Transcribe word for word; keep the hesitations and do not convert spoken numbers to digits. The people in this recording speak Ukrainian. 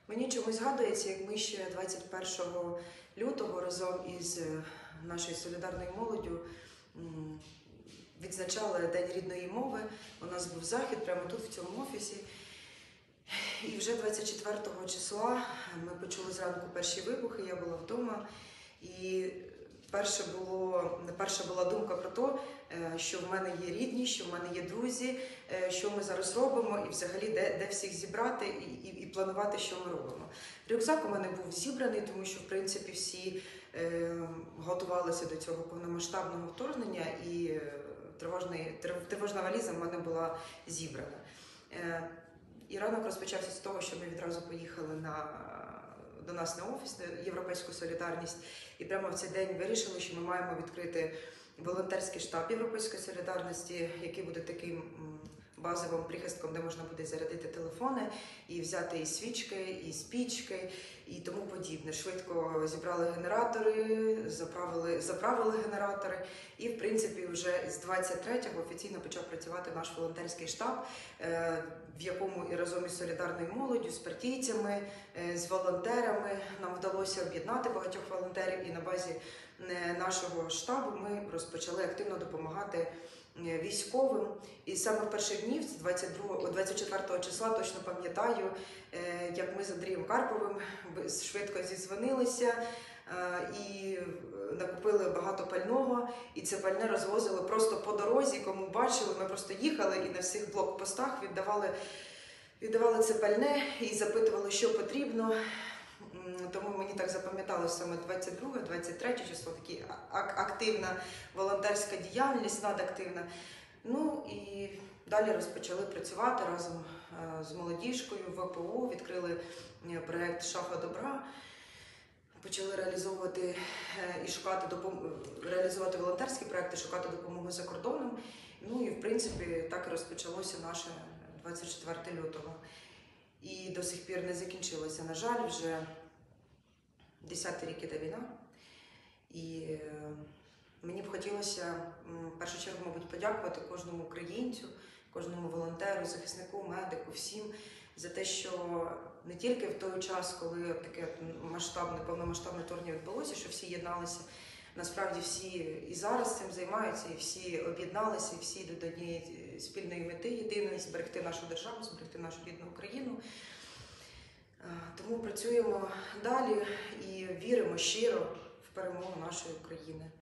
Мені чомусь згадується, як ми ще двадцять першого лютого разом із нашою солідарною молоддю відзначали День рідної мови. У нас був захід прямо тут, в цьому офісі. І вже двадцять четвертого числа ми почули зранку перші вибухи, я була вдома. І перша, було, перша була думка про те, що в мене є рідні, що в мене є друзі, що ми зараз робимо і взагалі де, де всіх зібрати і, і, і планувати, що ми робимо. Рюкзак у мене був зібраний, тому що в принципі всі е, готувалися до цього повномасштабного вторгнення і тривожний, тривожна валіза в мене була зібрана. Е, і ранок розпочався з того, що ми відразу поїхали на до нас на офіс, на Європейську солідарність, і прямо в цей день вирішили, що ми маємо відкрити волонтерський штаб Європейської солідарності, який буде таким базовим прихистком, де можна буде зарядити телефони і взяти і свічки, і спічки, і тому подібне. Швидко зібрали генератори, заправили, заправили генератори, і, в принципі, вже з двадцять третього офіційно почав працювати наш волонтерський штаб, в якому і разом із солідарною молоддю, з партійцями, з волонтерами нам вдалося об'єднати багатьох волонтерів, і на базі нашого штабу ми розпочали активно допомагати військовим. І саме в перших днів, з двадцять четвертого числа, точно пам'ятаю, як ми з Андрієм Карповим швидко зідзвонилися і накупили багато пального, і це пальне розвозили просто по дорозі, кому бачили, ми просто їхали і на всіх блокпостах віддавали, віддавали це пальне і запитували, що потрібно. Тому мені так запам'яталося саме двадцять друге - двадцять третє число, така активна волонтерська діяльність, надактивна. Ну і далі розпочали працювати разом з молодіжкою в В П О, відкрили проєкт «Шафа добра», почали реалізовувати і шукати допомогу, реалізувати волонтерські проєкти, шукати допомогу за кордоном. Ну і в принципі так і розпочалося наше двадцять четвертого лютого. І до сих пір не закінчилося, на жаль, вже десятий рік іде війна. І мені б хотілося в першу чергу, мабуть, подякувати кожному українцю, кожному волонтеру, захиснику, медику, всім за те, що не тільки в той час, коли таке масштабне, повномасштабне вторгнення відбулося, що всі єдналися, насправді всі і зараз цим займаються, і всі об'єдналися, і всі йдуть до однієї спільної мети, єдиної – зберегти нашу державу, зберегти нашу рідну Україну. Тому працюємо далі і віримо щиро в перемогу нашої України.